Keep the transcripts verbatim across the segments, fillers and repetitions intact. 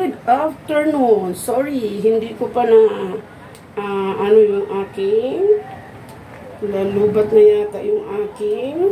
Good afternoon. Sorry, hindi ko pa na uh, ano yung aking lalubat na yata yung aking.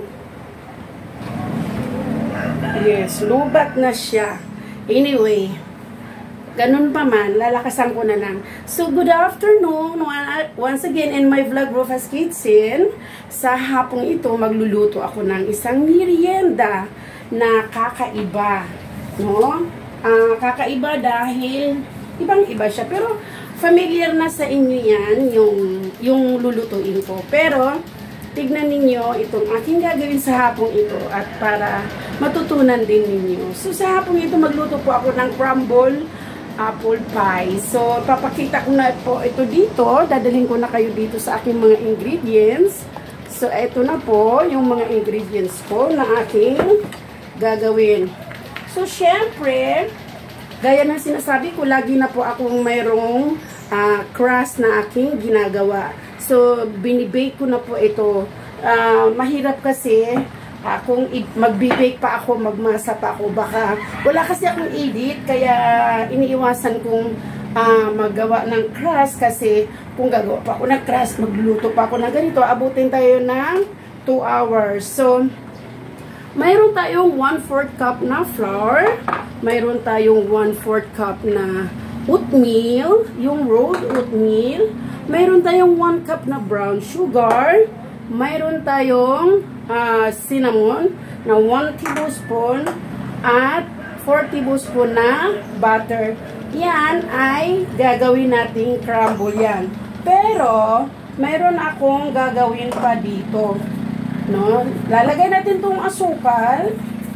Yes, lubat na siya. Anyway, ganun pa man, lalakasan ko na lang. So, good afternoon. Once again, in my vlog, Rufus Kitchen. Sa hapong ito, magluluto ako ng isang merienda na kakaiba. No? Uh, kakaiba dahil ibang-iba siya. Pero, familiar na sa inyo yan, yung, yung lulutuin ko. Pero, tignan ninyo itong aking gagawin sa hapong ito at para matutunan din ninyo. So, sa hapong ito, magluto po ako ng crumble apple pie. So, papakita ko na po ito dito. Dadalhin ko na kayo dito sa aking mga ingredients. So, ito na po yung mga ingredients ko na aking gagawin. So, syempre, gaya ng sinasabi ko, lagi na po akong mayroong uh, crust na aking ginagawa. So, binibake ko na po ito. Uh, mahirap kasi, uh, kung magbi-bake pa ako, magmasa pa ako, baka wala kasi akong edit, kaya iniiwasan kong uh, magawa ng crust kasi kung gagawa pa ako ng crust, magluluto pa ako ng ganito, abutin tayo ng two hours. So, mayroon tayong one fourth cup na flour. Mayroon tayong one fourth cup na oatmeal, yung rolled oatmeal. Mayroon tayong one cup na brown sugar. Mayroon tayong uh, cinnamon na one tablespoon at four tablespoon na butter. Yan ay gagawin nating crumble yan. Pero, mayroon akong gagawin pa dito. No? Lalagay natin tong asukal.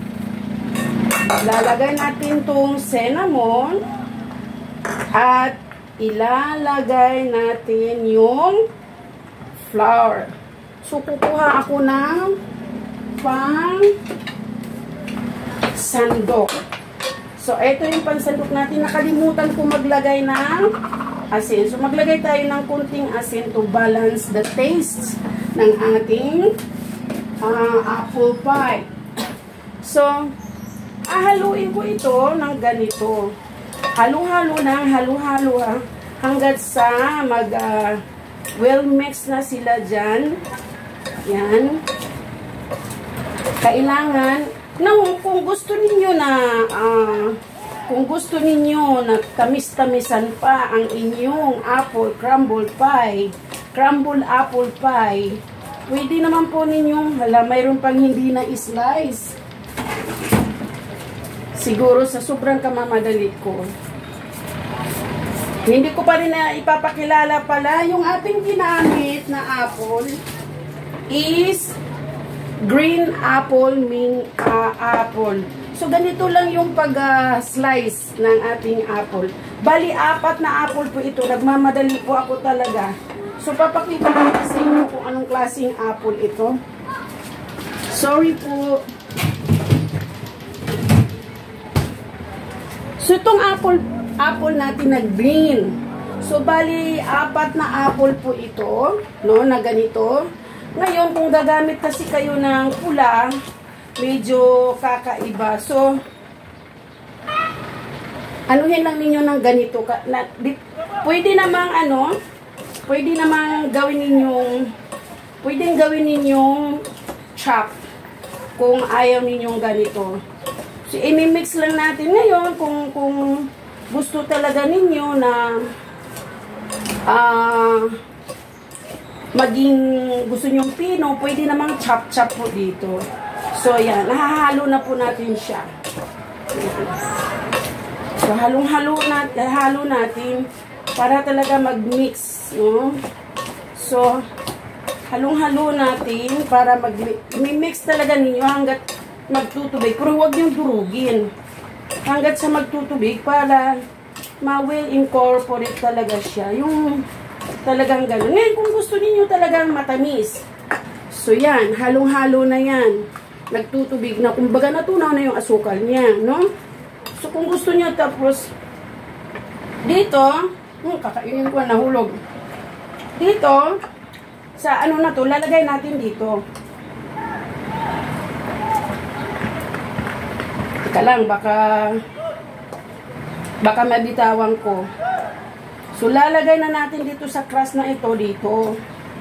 Lalagay natin tong cinnamon. At ilalagay natin yung flour. So, kukuha ako ng pang sandok. So, ito yung pansandok natin. Nakalimutan ko maglagay ng asin. So, maglagay tayo ng kunting asin to balance the taste ng ating Uh, apple pie. So, ahaluin ko ito ng ganito. Halo-halo na, halo-halo ha, hanggat sa mag uh, well mix na sila dyan. Yan. Kailangan, no, kung gusto ninyo na uh, kung gusto ninyo na tamis-tamisan pa ang inyong apple crumble pie, crumble apple pie, pwede naman po ninyong, hala, mayroon pang hindi na slice. Siguro sa sobrang kamamadali ko. Hindi ko pa rin na ipapakilala pala, yung ating ginamit na apple is green apple, ming uh, apple. So, ganito lang yung pag-slice uh, ng ating apple. Bali, apat na apple po ito. Nagmamadali po ako talaga. So, papakita ko sa inyo kung anong klaseng apple ito. Sorry po. So, itong apple, apple natin na green. So, bali, apat na apple po ito, no, na ganito. Ngayon, kung gagamit kasi kayo ng pula, medyo kakaiba. So, anuhin lang ninyo ng ganito. Na, di, pwede namang ano, pwede namang gawin ninyong, pwedeng gawin ninyong chop kung ayaw ninyong ganito. So, i-mix lang natin ngayon kung, kung gusto talaga ninyo na uh, maging gusto nyong pino, pwede namang chop-chop po dito. So, yan. Nahahalo na po natin siya. So, halong-halo natin, halo natin para talaga mag-mix. No? So, halong-halo natin para mag-mix talaga ninyo hanggat magtutubig. Pero huwag niyong durugin. Hanggat sa magtutubig para ma-well incorporate talaga siya. Yung talagang gano'n. Ngayon, kung gusto niyo talagang matamis. So, yan. Halong-halo na yan. Nagtutubig na. Kumbaga, natunaw na yung asukal niya. No? So, kung gusto niyo tapos dito, hmm, kakainin ko, nahulog. Dito, sa ano na to, lalagay natin dito. Teka lang, baka Baka mabitawan ko. So, lalagay na natin dito sa crust na ito, dito.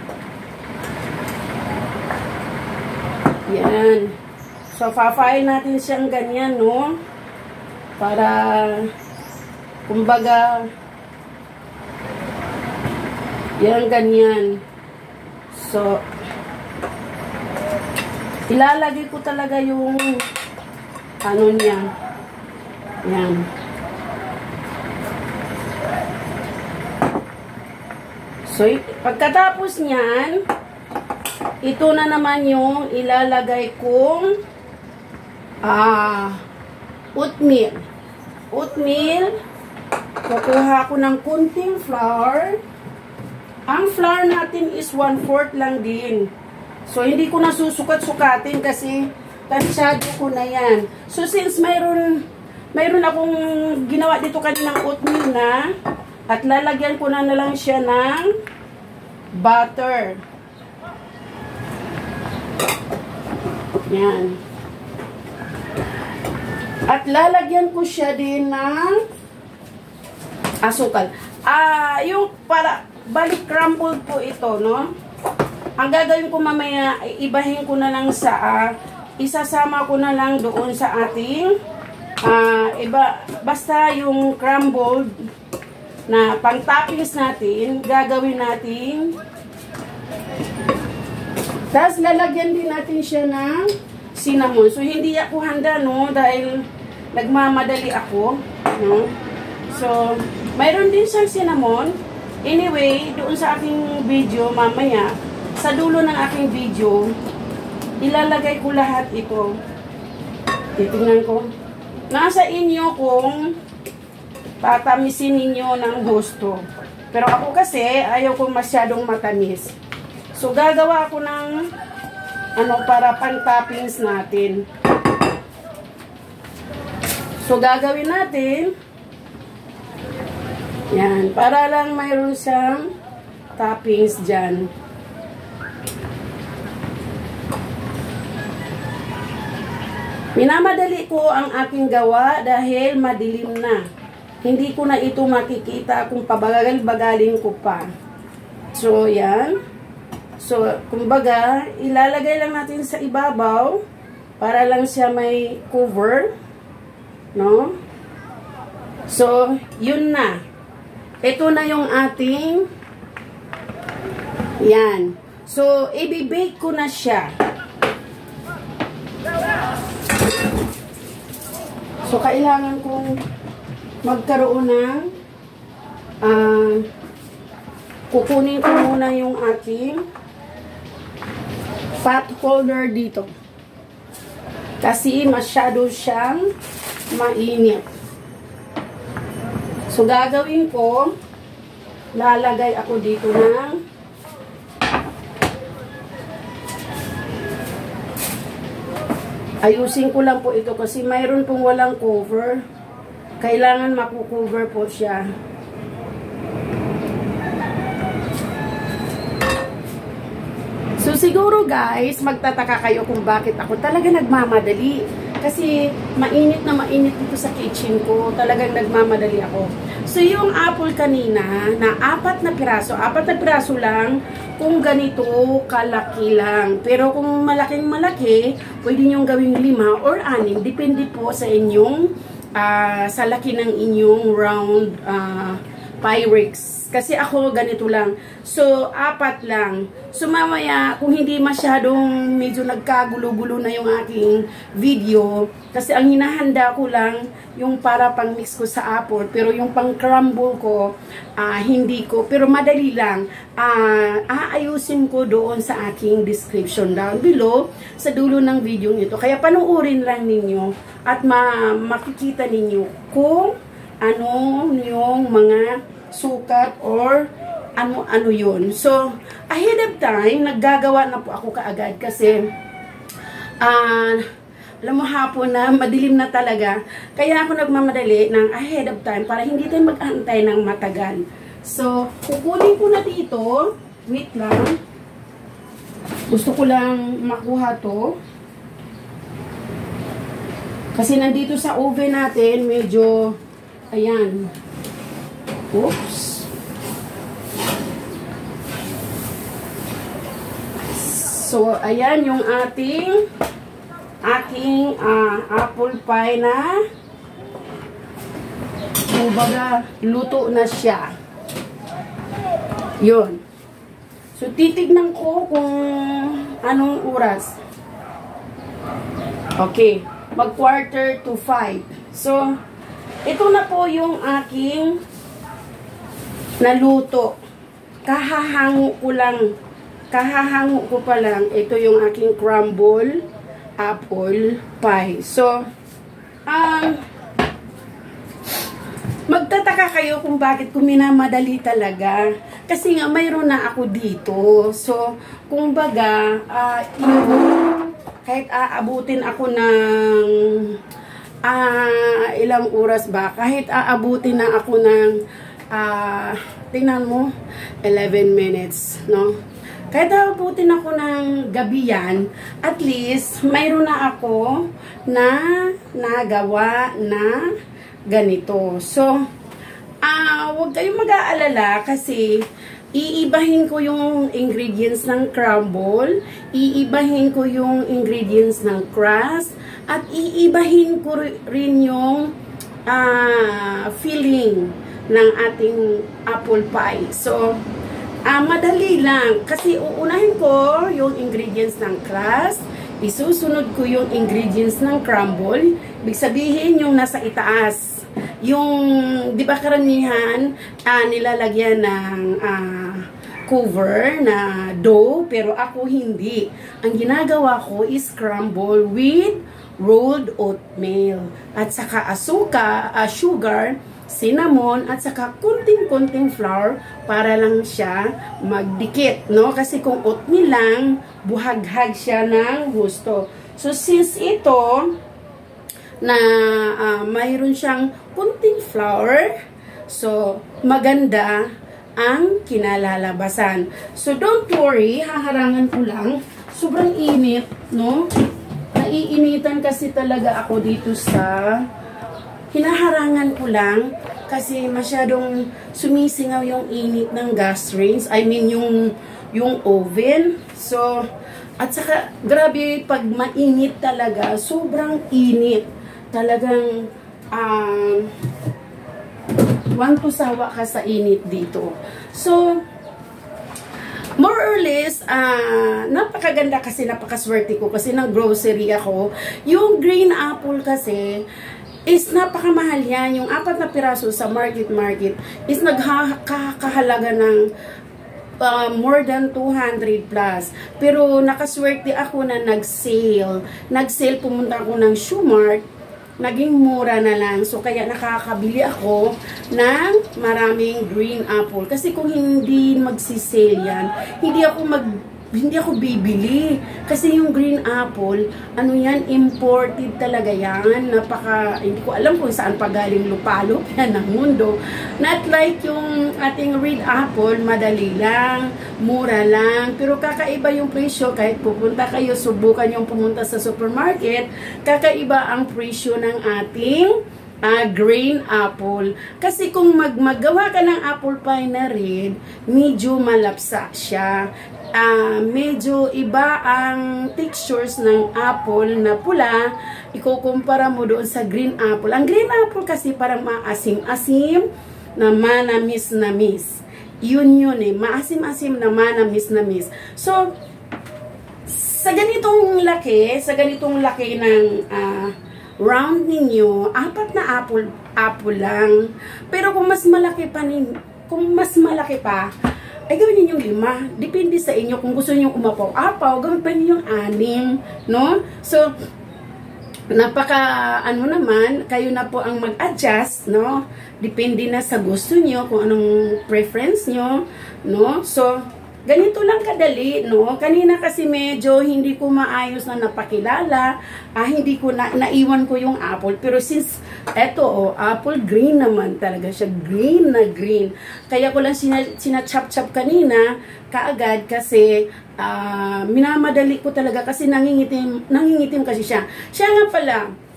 Yan. So, papain natin siyang ganyan, no? Para, kumbaga, yan, ganyan. So, ilalagay ko talaga yung, ano niya. Yan. So, pagkatapos niyan, ito na naman yung ilalagay kong ah, oatmeal. Oatmeal, kukuha ko ng kunting flour. Ang flour natin is one fourth lang din. So, hindi ko na susukat-sukatin kasi tansyado ko na yan. So, since mayroon, mayroon akong ginawa dito kaninang oatmeal na, at lalagyan ko na na lang siya ng butter. Yan. At lalagyan ko siya din ng asukal. Ah, yung para, balik crumbled po ito, no? Ang gagawin ko mamaya, ibahin ko na lang sa, uh, isasama ko na lang doon sa ating, uh, iba, basta yung crumbled, na pang-toppings natin, gagawin natin. Tapos, lalagyan din natin siya ng cinnamon. So, hindi ako handa, no? Dahil nagmamadali ako, no? So, mayroon din siyang cinnamon. Anyway, doon sa aking video, mamaya, sa dulo ng aking video, ilalagay ko lahat ito. Titingnan ko. Nasa inyo kung tatamisin ninyo ng gusto. Pero ako kasi, ayaw kong masyadong matamis. So, gagawa ako ng ano, para pang-toppings natin. So, gagawin natin yan, para lang mayroon siyang toppings dyan. Minamadali ko ang aking gawa dahil madilim na. Hindi ko na ito makikita kung pabagal-bagaling ko pa. So, yan. So, kumbaga, ilalagay lang natin sa ibabaw para lang siya may cover. No? So, yun na. Ito na yung ating yan. So, i-bake ko na siya. So, kailangan kong magkaroon ng uh, kukunin ko muna yung aking pot holder dito. Kasi masyado siyang mainit. So, gagawin ko, lalagay ako dito ng ayusin ko lang po ito kasi mayroon pong walang cover. Kailangan maku-cover po siya. So, siguro guys, magtataka kayo kung bakit ako talaga nagmamadali. Kasi, mainit na mainit dito sa kitchen ko. Talagang nagmamadali ako. So, yung apple kanina, na apat na piraso, apat na piraso lang, kung ganito, kalaki lang. Pero kung malaking malaki, pwede nyo gawing lima or anim. Depende po sa inyong, uh, sa laki ng inyong round uh, Pyrex. Kasi ako, ganito lang. So, apat lang. So, mamaya, kung hindi masyadong medyo nagkagulo-gulo na yung aking video, kasi ang hinahanda ko lang, yung para pang mix ko sa apple, pero yung pang crumble ko, uh, hindi ko. Pero madali lang. Uh, aayusin ko doon sa aking description down below, sa dulo ng video nito. Kaya panuorin lang ninyo at ma makikita ninyo kung ano yung mga sukat or ano-ano yun. So, ahead of time, naggagawa na po ako kaagad kasi uh, alam mo hapon na, madilim na talaga. Kaya ako nagmamadali ng ahead of time para hindi tayo mag-antay ng matagal. So, kukunin ko na dito. Wait lang. Gusto ko lang makuha to. Kasi nandito sa oven natin, medyo Ayan. Oops. So, ayan yung ating aking uh, apple pie na kumbaga luto na siya. Yun. So, titignan ko kung anong oras. Okay. Mag quarter to five. So, ito na po yung aking naluto. Kahahango ko lang. Kahahango ko pa lang. Ito yung aking crumble apple pie. So, um, magtataka kayo kung bakit ko minamadali talaga. Kasi nga, mayroon na ako dito. So, kung baga, uh, kahit aabutin ako ng uh, ilang oras ba, kahit aabutin na ako ng, uh, tingnan mo, eleven minutes, no? Kahit aabutin ako ng gabi yan, at least, mayroon na ako na nagawa na ganito. So, ah, uh, huwag kayong mag-aalala kasi iibahin ko yung ingredients ng crumble, iibahin ko yung ingredients ng crust, at iibahin ko rin yung uh, filling ng ating apple pie. So, uh, madali lang kasi uunahin ko yung ingredients ng crust, isusunod ko yung ingredients ng crumble, ibig sabihin yung nasa itaas. Yung, di ba karamihan, uh, nilalagyan ng uh, cover na dough, pero ako hindi. Ang ginagawa ko is crumble with rolled oatmeal. At saka asuka, uh, sugar, cinnamon, at saka kunting-kunting flour para lang siya magdikit, no? Kasi kung oatmeal lang, buhaghag siya ng gusto. So, since ito, na uh, mayroon siyang kunting flour, so maganda ang kinalalabasan. So don't worry, haharangan ko lang. Sobrang init, no? Naiinitan kasi talaga ako dito sa hinaharangan ko lang kasi masyadong sumisingaw yung init ng gas range. I mean yung yung oven. So at saka grabe pag mainit talaga, sobrang init. Talagang um, one to sawa ka sa init dito. So, more or less, uh, napakaganda kasi napakaswerte ko kasi ng grocery ako. Yung green apple kasi is napakamahal yan. Yung apat na piraso sa market market is nagkakahalaga ng uh, more than two hundred plus. Pero nakaswerte ako na nag-sale. Nag-sale, pumunta ako ng Shoe Mart. Naging mura na lang. So, kaya nakakabili ako ng maraming green apple. Kasi kung hindi magsisale yan, hindi ako mag hindi ako bibili. Kasi yung green apple, ano yan, imported talaga yan. Napaka, hindi ko alam kung saan pagaling lupalop yan ng mundo. Not like yung ating red apple, madali lang, mura lang. Pero kakaiba yung presyo, kahit pupunta kayo, subukan yung pumunta sa supermarket, kakaiba ang presyo ng ating Uh, green apple. Kasi kung mag maggawa ka ng apple pie na red, medyo malapsa siya. Uh, medyo iba ang textures ng apple na pula, ikukumpara mo doon sa green apple. Ang green apple kasi parang maasim-asim na manamis-namis. Yun yun eh, maasim-asim na manamis-namis. So, sa ganitong laki, sa ganitong laki ng uh, round ninyo, apat na apple, apple lang. Pero kung mas malaki pa, nin, kung mas malaki pa, ay gawin ninyong lima. Depende sa inyo. Kung gusto niyo umapaw-apaw, gawin pa ninyong anim. No? So, napaka, ano naman, kayo na po ang mag-adjust, no? Depende na sa gusto niyo, kung anong preference niyo, no? So, ganito lang kadali, no? Kanina kasi medyo hindi ko maayos na napakilala. Ah, hindi ko na, naiwan ko yung apple. Pero since, eto, oh, apple green naman talaga siya. Green na green. Kaya ko lang sinachop-chop kanina, kaagad kasi uh, minamadali ko talaga kasi nangingitim, nangingitim kasi siya. Siya nga pala,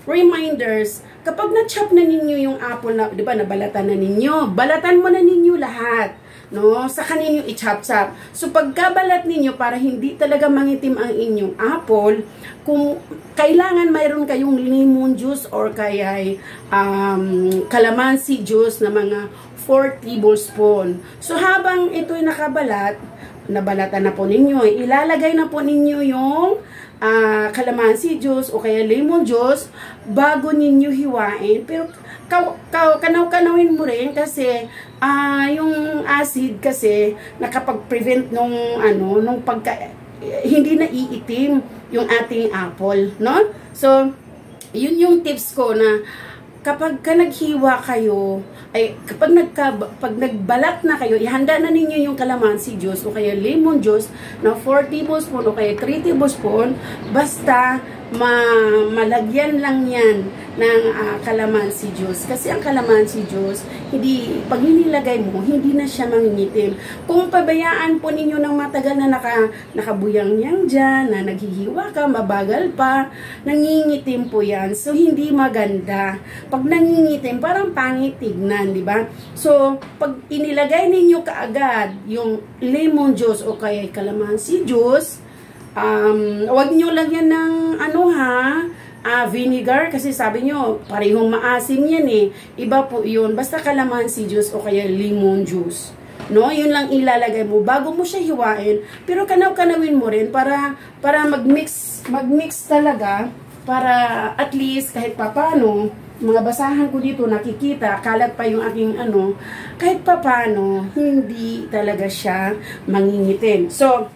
reminders, kapag na-chop na ninyo yung apple na, di ba, nabalatan na ninyo, balatan mo na ninyo lahat, no? Saka ninyo i-chop-chop. So, pagkabalat ninyo, para hindi talaga mangitim ang inyong apple, kung kailangan mayroon kayong lemon juice or kaya um, calamansi juice na mga four tablespoon. So, habang ito'y nakabalat, nabalatan na po ninyo, ilalagay na po ninyo yung uh, calamansi juice o kaya lemon juice bago ninyo hiwain. Pero kanaw-kanawin mo rin kasi uh, yung acid kasi nakapag-prevent nung ano, nung pagka hindi na iitim yung ating apple, no? So, yun yung tips ko na kapag ka naghiwa kayo, ay kapag nagka, pag nagbalat na kayo, ihanda na ninyo yung calamansi juice o kaya lemon juice na four tablespoon o kaya three tablespoon, basta ma malagyan lang yan ng uh, calamansi juice. Kasi ang calamansi juice, hindi, pag nilagay mo, hindi na siya mangingitim. Kung pabayaan po ninyo ng matagal na naka, nakabuyang yang dyan, na naghihiwa ka, mabagal pa, nangingitim po yan. So, hindi maganda. Pag nangingitim, parang pangit tignan, di ba? So, pag inilagay ninyo kaagad yung lemon juice o kaya calamansi juice, um, wag nyo lang yan ng ano ha, uh, vinegar, kasi sabi nyo, parehong maasim yan eh. Iba po yun. Basta calamansi juice o kaya lemon juice. No, yun lang ilalagay mo bago mo siya hiwain. Pero kanaw-kanawin mo rin para para mag-mix, mag-mix talaga para at least kahit papano, mga basahan ko dito nakikita, kalat pa yung aking ano, kahit papano hindi talaga siya mangingitim. So,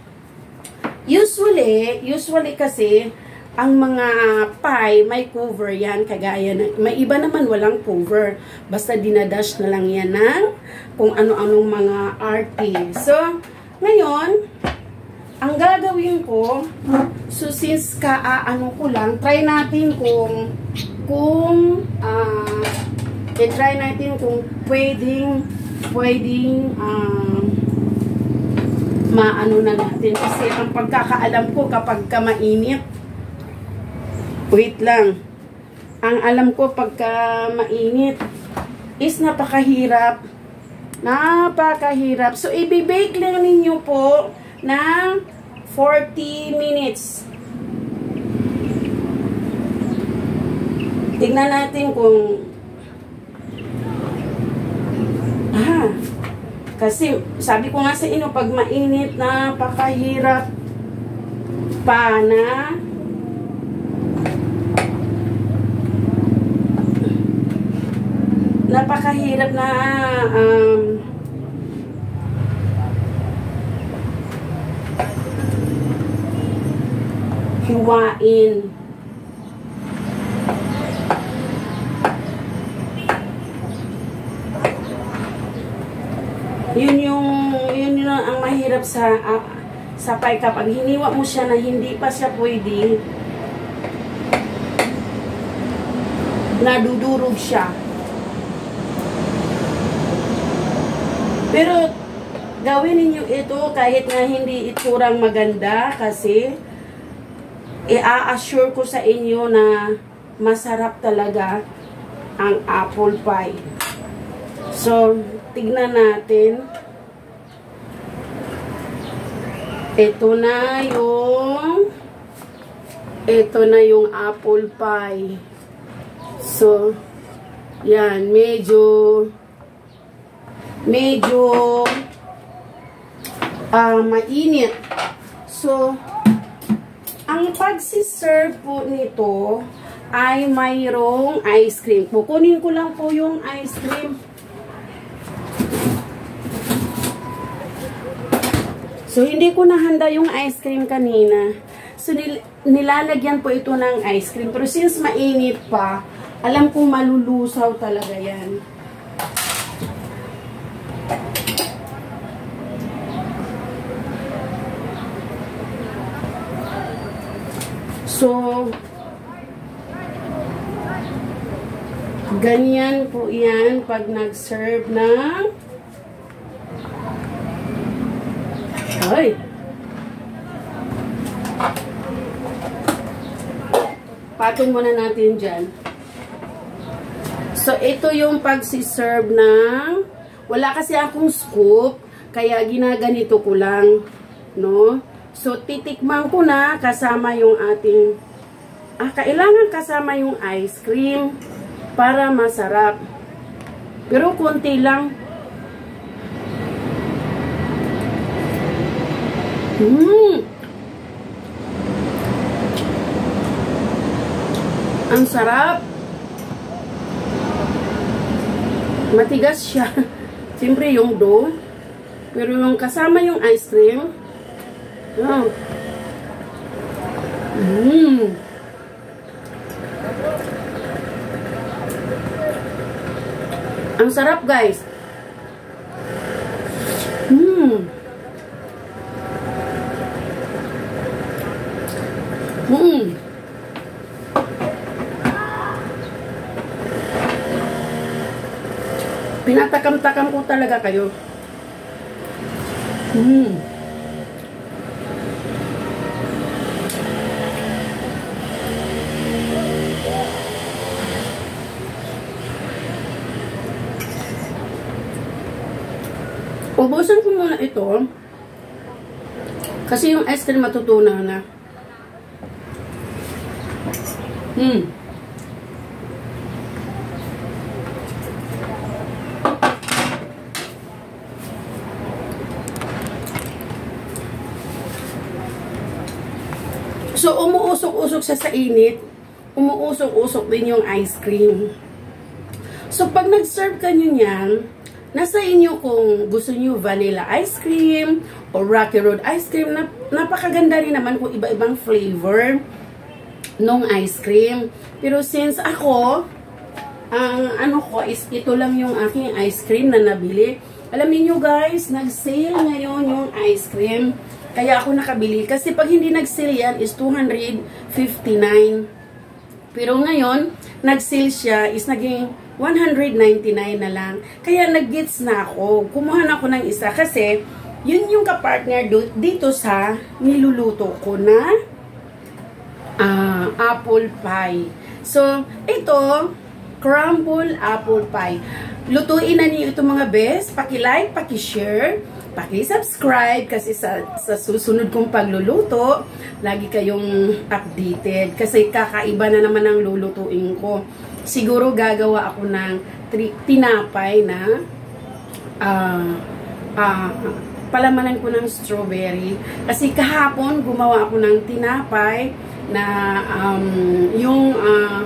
usually, usually kasi ang mga pie, may cover yan, kagaya na, may iba naman walang cover. Basta dinadash na lang yan ng kung ano-anong mga arte. So, ngayon, ang gagawin ko, so since ka-ano ko lang, try natin kung, kung, ah, uh, try natin kung pwedeng, pwedeng, ah, uh, maano na natin. Kasi ang pagkakaalam ko kapag ka mainit, wait lang. Ang alam ko pagka mainit is napakahirap. Napakahirap. So, i-bake lang ninyo po ng forty minutes. Tignan natin kung ah, kasi sabi ko nga sa inyo, pag mainit, napakahirap pa na napakahirap na um, hiwain. Yun yung yun yung ang mahirap sa uh, sa pie, kapag hiniwa mo siya na hindi pa siya pwede, nadudurog siya. Pero, gawin ninyo ito kahit na hindi itsurang maganda kasi i-assure ko sa inyo na masarap talaga ang apple pie. So, tignan natin. Ito na yung ito na yung apple pie. So, yan, medyo medyo uh, mainit. So, ang pagsiserve po nito ay mayroong ice cream. Kukunin ko lang po yung ice cream. So, hindi ko nahanda yung ice cream kanina. So, nil nilalagyan po ito ng ice cream. Pero since mainit pa, alam kong malulusaw talaga yan. So, ganyan po yan pag nag-serve ng ay Patong muna natin dyan. So, ito yung pagsiserve ng, wala kasi akong scoop, kaya ginaganito ko lang, no? So, titikman ko na kasama yung ating, ah, kailangan kasama yung ice cream para masarap. Pero konti lang. Mmm! Ang sarap. Matigas siya. Siyempre yung dough. Pero yung kasama yung ice cream. Oh. Mmm. Ang sarap, guys. Mmm. Mmm. Pinatakam-takam ko talaga kayo. Hmm. Ubusan ko muna ito. Kasi yung ice cream matutunaw na. Hmm. So, umuusok-usok siya sa init. Umuusok-usok din yung ice cream. So, pag nag-serve ka nyo niyan, nasa inyo kung gusto nyo vanilla ice cream o Rocky Road ice cream. Nap napakaganda rin naman kung iba-ibang flavor nung ice cream. Pero since ako, ang ano ko is ito lang yung aking ice cream na nabili. Alam niyo guys, nag-sale ngayon yung ice cream. Kaya ako nakabili. Kasi pag hindi nag-sale yan is two hundred fifty-nine. Pero ngayon, nag-sale siya is naging one hundred ninety-nine na lang. Kaya nag-gets na ako. Kumuha na ako ng isa kasi yun yung kapartner dito sa niluluto ko na uh, apple pie. So, ito, crumble apple pie. Lutuin na niyo itong mga best. Paki-like, paki-share, paki-subscribe kasi sa, sa susunod kong pagluluto, lagi kayong updated. Kasi kakaiba na naman ang lulutuin ko. Siguro gagawa ako ng tinapay na uh, uh, palamanan ko ng strawberry. Kasi kahapon gumawa ako ng tinapay na um, yung uh,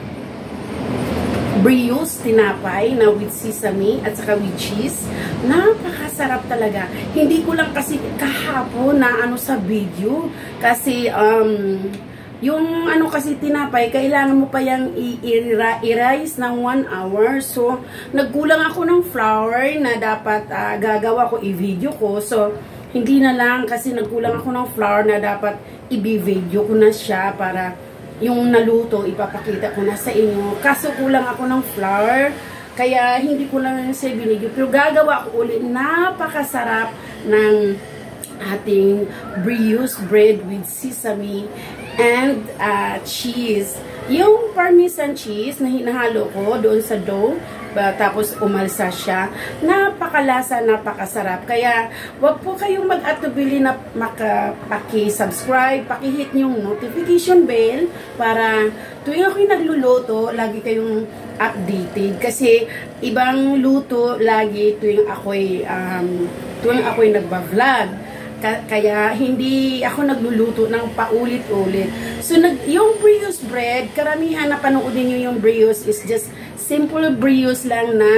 brioche tinapay na with sesame at saka with cheese. Napakasarap talaga. Hindi ko lang kasi kahapon na ano sa video. Kasi um, yung ano kasi tinapay, kailangan mo pa yung i-rice ng one hour. So, nagkulang ako ng flour na dapat uh, gagawa ko i-video ko. So, hindi na lang kasi nagkulang ako ng flour na dapat i-video ko na siya para yung naluto, ipapakita ko na sa inyo. Kaso kulang ako ng flour, kaya hindi ko lang siya binigyo. Pero gagawa ko ulit. Napakasarap ng ating brioche bread with sesame and uh, cheese. Yung parmesan cheese na hinahalo ko doon sa dough, ba, tapos umalsa siya. Napakalasa, napakasarap. Kaya, wag po kayong mag-atubili na makapaki-subscribe, paki-hit yung notification bell para tuwing ako'y nagluluto, lagi kayong updated. Kasi, ibang luto lagi tuwing ako'y um, tuwing ako'y nagba-vlog. Kaya, hindi ako nagluluto ng paulit-ulit. So, nag, yung brioche bread, karamihan na panoodin nyo yung brioche is just simple brioche lang na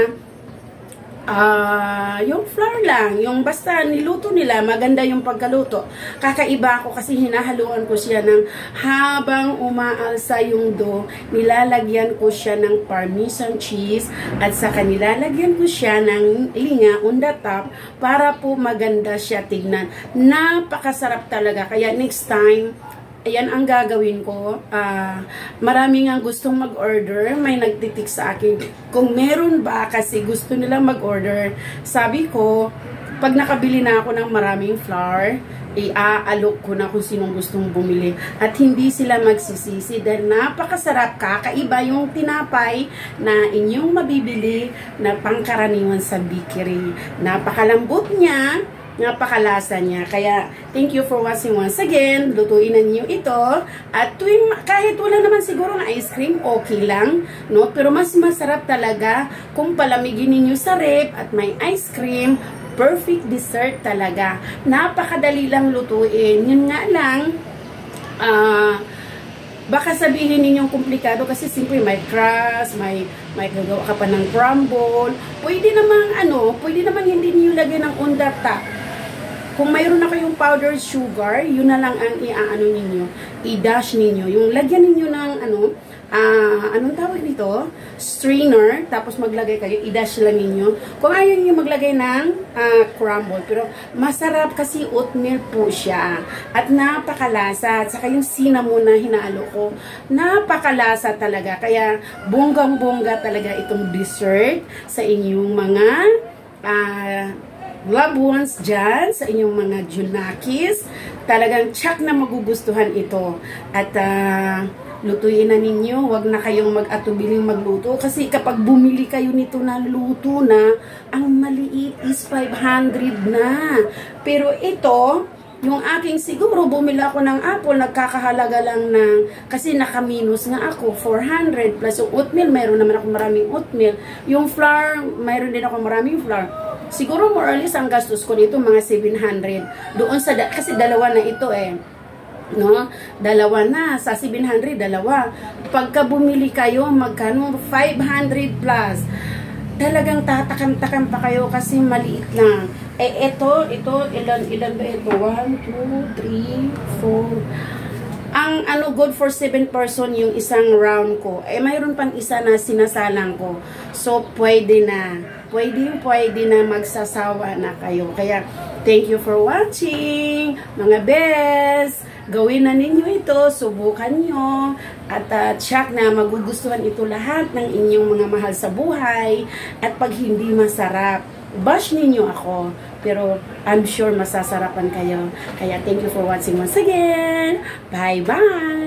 uh, yung flour lang. Yung basta niluto nila, maganda yung pagkaluto. Kakaiba ako kasi hinahaluan ko siya ng habang umaalsa yung dough, nilalagyan ko siya ng parmesan cheese at saka nilalagyan ko siya ng linga on the top para po maganda siya tignan. Napakasarap talaga. Kaya next time, ayan ang gagawin ko. Uh, marami nga gustong mag-order. May nagtitik sa akin kung meron ba kasi gusto nilang mag-order. Sabi ko, pag nakabili na ako ng maraming flour, i-aalok ko na kung sinong gustong bumili. At hindi sila magsisisi dahil napakasarap, kakaiba yung tinapay na inyong mabibili na pangkaraniwan sa bakery. Napakalambot niya, napakalasa niya. Kaya, thank you for watching once again. Lutuin na niyo ito. At tuwing, kahit wala naman siguro ng ice cream, okay lang. No? Pero mas masarap talaga kung palamigin niyo sa ref at may ice cream. Perfect dessert talaga. Napakadali lang lutuin. Yun nga lang, ah, uh, baka sabihin ninyong komplikado kasi simple may crust, may may gagawa ka pa ng crumble. Pwede namang ano, pwede namang hindi niyo lagyan ng undata. Kung mayroon na kayong powdered sugar, yun na lang ang i-ano ninyo, i-dash ninyo. Yung lagyan ninyo ng ano, ah, uh, anong tawag nito? Strainer, tapos maglagay kayo, i-dash lang ninyo. Kung ayaw niyo maglagay ng uh, crumble, pero masarap kasi oatmeal po siya. At napakalasa, at saka yung cinnamon na hinalo ko, napakalasa talaga. Kaya bonggang-bongga talaga itong dessert sa inyong mga ah, uh, loved ones dyan, sa inyong mga junakis. Talagang tsak na magugustuhan ito. At uh, lutuin na ninyo, wag na kayong mag-atubiling magluto. Kasi kapag bumili kayo nito na luto na, ang maliit is five hundred na. Pero ito, yung aking siguro, bumili ako ng apple, nagkakahalaga lang ng, kasi nakaminus nga ako, four hundred plus yung oatmeal, mayroon naman ako maraming oatmeal. Yung flour, mayroon din ako maraming flour. Siguro more or less ang gastos ko dito mga seven hundred. Doon sa, kasi dalawa na ito eh. No? Dalawa na. Sa seven hundred, dalawa. Pagka bumili kayo, magkano? five hundred plus. Talagang tatakam-takam pa kayo kasi maliit lang. Eh, ito, ito, ilan, ilan ba ito? one, two, three, four. Ang ano, good for seven person yung isang round ko. Eh, mayroon pang isa na sinasalang ko. So, pwede na. Pwede, pwede na magsasawa na kayo. Kaya, thank you for watching. Mga best, gawin na ninyo ito. Subukan nyo. At uh, check na magugustuhan ito lahat ng inyong mga mahal sa buhay. At pag hindi masarap, bash ninyo ako. Pero, I'm sure masasarapan kayo. Kaya, thank you for watching once again. Bye-bye!